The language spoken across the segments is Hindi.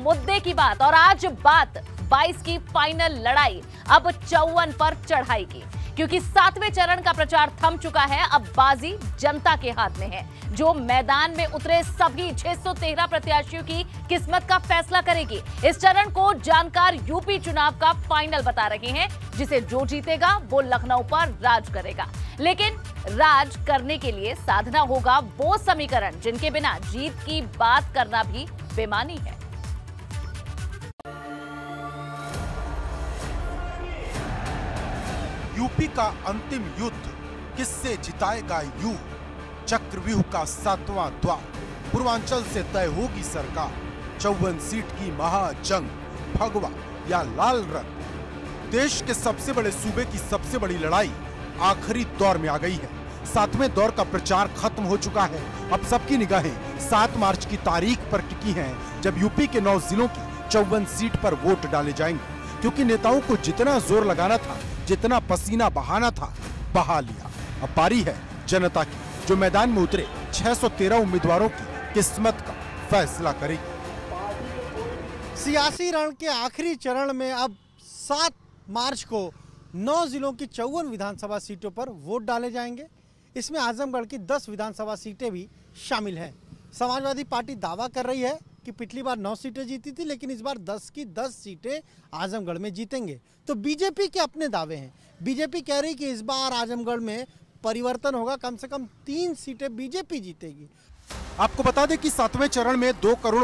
मुद्दे की बात। और आज बात 22 की फाइनल लड़ाई अब 54 पर चढ़ाई की, क्योंकि 7वें चरण का प्रचार थम चुका है। अब बाजी जनता के हाथ में है, जो मैदान में उतरे सभी 613 प्रत्याशियों की किस्मत का फैसला करेगी। इस चरण को जानकार यूपी चुनाव का फाइनल बता रहे हैं, जिसे जो जीतेगा वो लखनऊ पर राज करेगा। लेकिन राज करने के लिए साधना होगा वो समीकरण जिनके बिना जीत की बात करना भी बेमानी है। यूपी का अंतिम युद्ध किससे जिताएगा यू? चक्रव्यूह का 7वां द्वार, पूर्वांचल से तय होगी सरकार। 54 सीट की महाजंग, भगवा या लाल रंग। देश के सबसे बड़े सूबे की सबसे बड़ी लड़ाई आखिरी दौर में आ गई है। 7वें दौर का प्रचार खत्म हो चुका है। अब सबकी निगाहें 7 मार्च की तारीख पर टिकी हैं, जब यूपी के 9 जिलों की 54 सीट पर वोट डाले जाएंगे। क्योंकि नेताओं को जितना जोर लगाना था, जितना पसीना बहाना था, बहा लिया। अब बारी है जनता की, जो मैदान में उतरे 613 उम्मीदवारों की किस्मत का फैसला करेगी। सियासी रण के आखिरी चरण में अब 7 मार्च को 9 जिलों की 54 विधानसभा सीटों पर वोट डाले जाएंगे। इसमें आजमगढ़ की 10 विधानसभा सीटें भी शामिल हैं। समाजवादी पार्टी दावा कर रही है कि पिछली बार 9 सीटें जीती थी, लेकिन इस बार 10 की 10 सीटें आजमगढ़ में जीतेंगे। तो बीजेपी के अपने दावे हैं। बीजेपी कह रही कि इस बार आजमगढ़ में परिवर्तन होगा, कम से कम 3 सीटें बीजेपी जीतेगी। आपको बता दें कि 7वें चरण में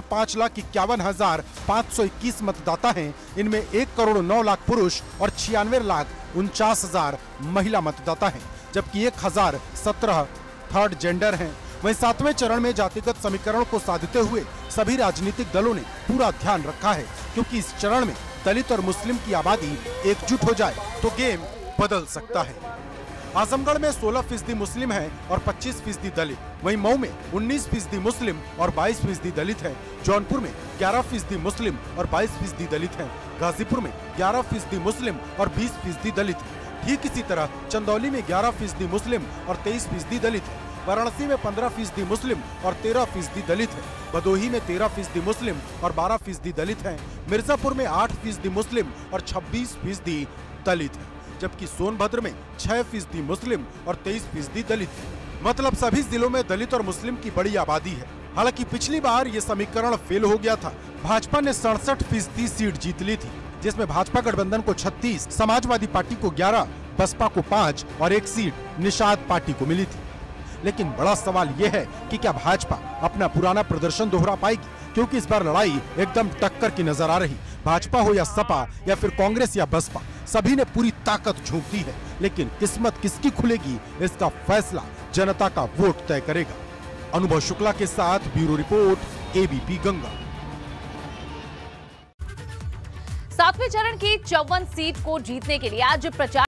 2,05,51,521 मतदाता हैं। इनमें 1,09,00,000 पुरुष और 96,49,000 महिला मतदाता हैं, जबकि 1,017 थर्ड जेंडर हैं। वहीं 7वें चरण में जातिगत समीकरण को साधते हुए सभी राजनीतिक दलों ने पूरा ध्यान रखा है, क्योंकि इस चरण में दलित और मुस्लिम की आबादी एकजुट हो जाए तो गेम बदल सकता है। आजमगढ़ में 16% मुस्लिम है और 25% दलित। वहीं मऊ में 19% मुस्लिम और 22% दलित है। जौनपुर में 11% मुस्लिम और 22% दलित है। गाजीपुर में 11% मुस्लिम और 20% दलित है। ठीक इसी तरह चंदौली में 11% मुस्लिम और 23% दलित है। वाराणसी में 15% मुस्लिम और 13% दलित है। भदोही में 13% मुस्लिम और 12% दलित है। मिर्जापुर में 8% मुस्लिम और 26% दलित है, जबकि सोनभद्र में 6% मुस्लिम और 23% दलित है। मतलब सभी जिलों में दलित और मुस्लिम की बड़ी आबादी है। हालांकि पिछली बार ये समीकरण फेल हो गया था। भाजपा ने 67% सीट जीत ली थी, जिसमें भाजपा गठबंधन को 36, समाजवादी पार्टी को 11, बसपा को 5 और 1 सीट निषाद पार्टी को मिली थी। लेकिन बड़ा सवाल यह है कि क्या भाजपा अपना पुराना प्रदर्शन दोहरा पाएगी? क्योंकि इस बार लड़ाई एकदम टक्कर की नजर आ रही। भाजपा हो या सपा या फिर कांग्रेस या बसपा, सभी ने पूरी ताकत झोंक दी है। लेकिन किस्मत किसकी खुलेगी, इसका फैसला जनता का वोट तय करेगा। अनुभव शुक्ला के साथ ब्यूरो रिपोर्ट, एबीपी गंगा। 7वें चरण की 54 सीट को जीतने के लिए आज प्रचार